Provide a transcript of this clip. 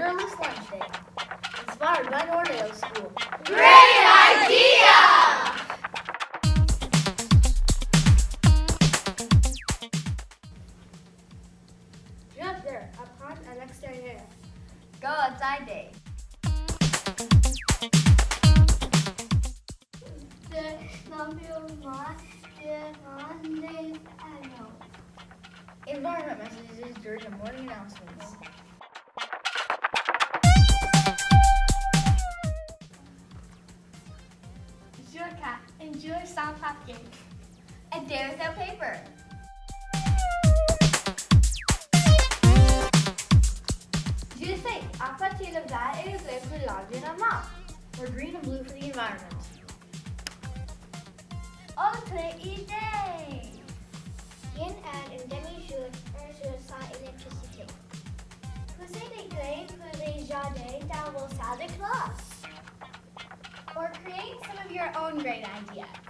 Colorless Lunch Day, inspired by Nordale School. Great idea! Do not dare upon an exterior. Go outside day. Environment messages during the morning announcements. Jour 4, un jour sans papier. A day without paper. Jour 5, à partir de vert et bleu pour l'environnement. Or green and blue for the environment. Autre idée. Bien un demi-jour, un jour sans électricité. Pousser des graines pour les jardins dans vos salles de classe. Or create some of your own great ideas.